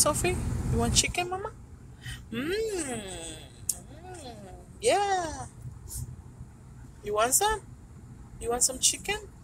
Sophie? You want chicken, Mama? Mmm. Yeah. You want some? You want some chicken?